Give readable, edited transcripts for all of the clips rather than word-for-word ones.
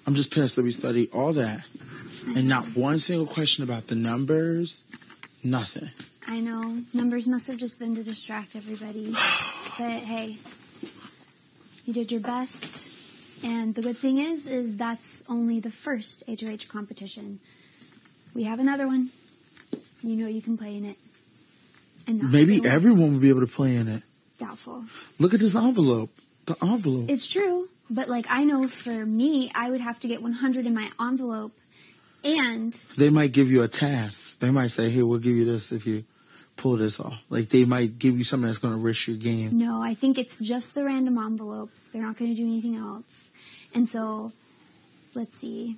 I'm just pissed that we study all that. And not one single question about the numbers. Nothing. I know. Numbers must have just been to distract everybody. But hey, you did your best. And the good thing is that's only the first HOH competition. We have another one. You know you can play in it. And maybe everyone will be able to play in it. Doubtful. Look at this envelope. The envelope. It's true. But, like, I know for me, I would have to get 100 in my envelope. And they might give you a task. They might say, here, we'll give you this if you pull this off. Like, they might give you something that's going to risk your game. No, I think it's just the random envelopes. They're not going to do anything else. And so, let's see.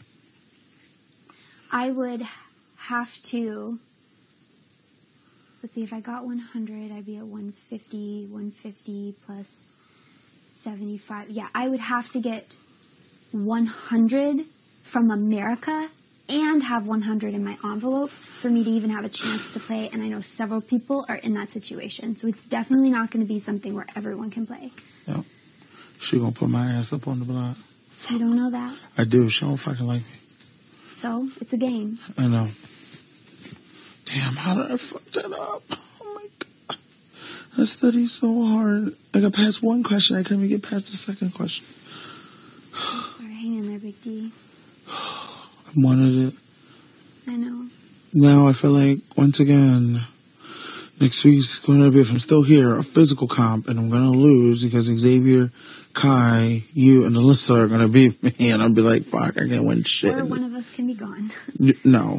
I would have to, let's see, if I got 100, I'd be at 150, 150 plus 75. Yeah, I would have to get 100 from America and have 100 in my envelope for me to even have a chance to play. And I know several people are in that situation. So it's definitely not going to be something where everyone can play. Yep. She going to put my ass up on the block. You don't know that? I do. She don't fucking like me. So, it's a game. I know. Damn, how did I fuck that up? Oh my God. I studied so hard. I got past one question. I couldn't even get past the second question. Sorry, hang in there, Big D. I wanted it. I know. Now I feel like, once again, next week's going to be, if I'm still here, a physical comp, and I'm going to lose because Xavier, Kai, you, and Alyssa are going to beat me, and I'll be like, fuck, I can't win shit. Or one of us can be gone. No.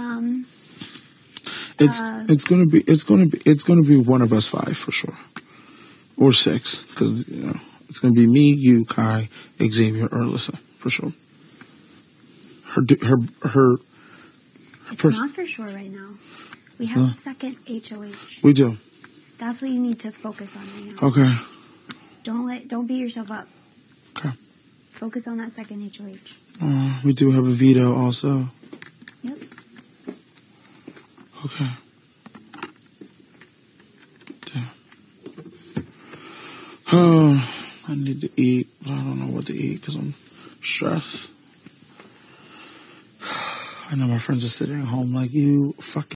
It's going to be one of us 5 for sure. Or 6, because, you know, it's going to be me, you, Kai, Xavier, or Alyssa, for sure. It's not for sure right now. We have a second HOH. We do. That's what you need to focus on right now. Okay. Don't beat yourself up. Okay. Focus on that second HOH. We do have a veto also. Yep. Okay. Damn. Oh, I need to eat, but I don't know what to eat because I'm stressed. I know my friends are sitting at home like, you fucking